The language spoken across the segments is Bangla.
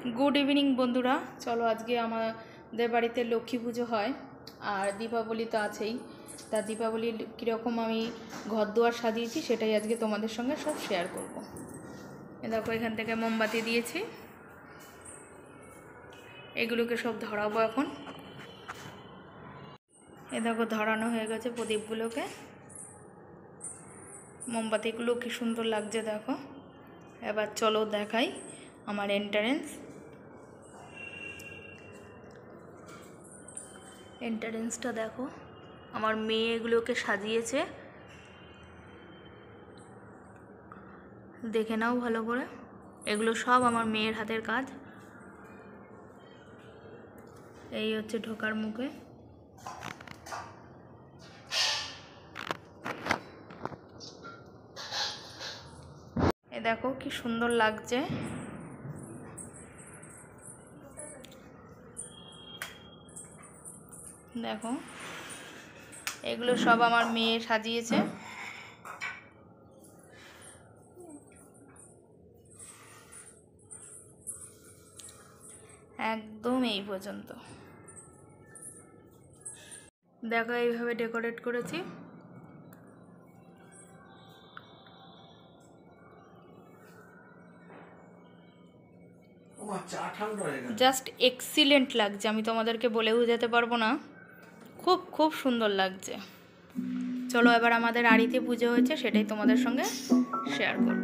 गुड इवनिंग बंधुरा चलो आज के आमादेर बाड़ीते लक्ष्मी पुजो हय और दीपावली तो आछेई ता दीपावली किरकम आमी घर दुआर साजिয়েছি सेटाई आज के तोमादेर संगे सब शेयर करब। देखो एखान थेके मोमबाती दिएছি, एगुलोके सब धराबो एखन। ए देखो धरानो हये गेछे प्रदीपगुलोके, मोमबातीगुलो कि सुंदर लागছে देखो। एबार चलो देखाई आमार एंट्रेंसटा देखो। आमार मेये एगुलोके साजिয়েছে, देखे नाओ भालो करे। एगुलो सब आमार मेयेर हाथेर काज। এই হচ্ছে ঢোকার মুখে। এ দেখো কি সুন্দর লাগছে। দেখো এগুলো সব আমার মেয়ে সাজিয়েছে। একদম এই পর্যন্ত। देखो এইভাবে ডেকোরেট করেছি। জাস্ট এক্সিলেন্ট লাগছে, আমি তোমাদেরকে বলে বোঝাতে পারবো না, খুব খুব সুন্দর লাগছে। চলো এবার আমাদের আড়িতে পুজো হয়েছে সেটাই তোমাদের সঙ্গে শেয়ার করব।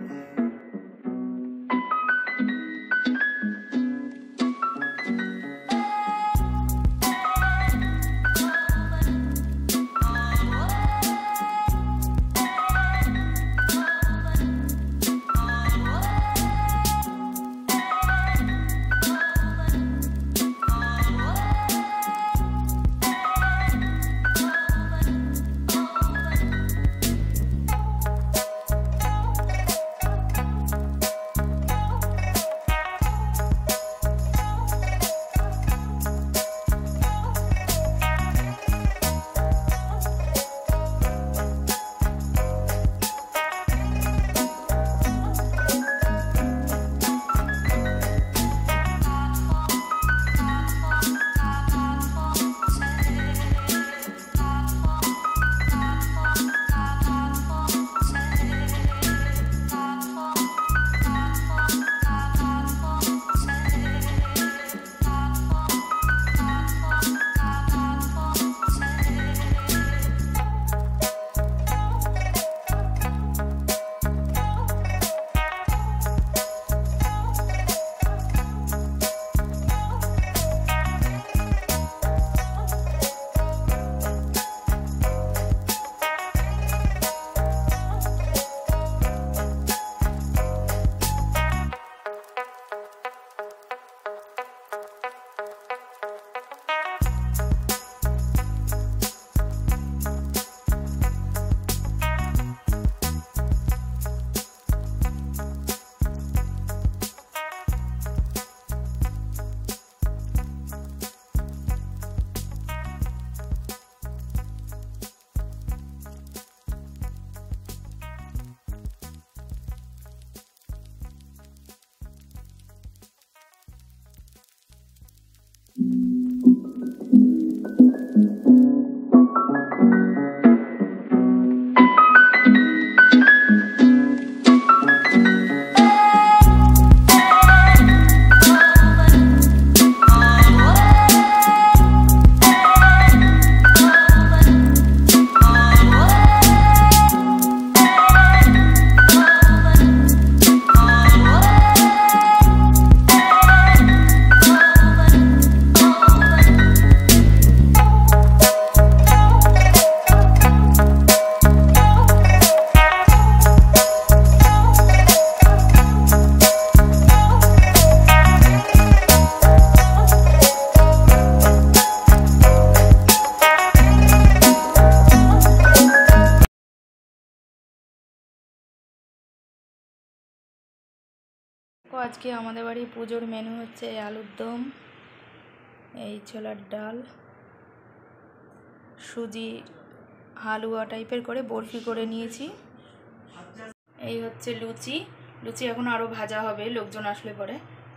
आज के आमादेर बाड़ी पुजोर मेनू होच्छे आलुर दम, এই ছোলার ডাল, সুজি হালুয়া টাইপের করে বরফি করে নিয়েছি। এই হচ্ছে লুচি, লুচি এখন আরো ভাজা হবে লোকজন আসলে পরে।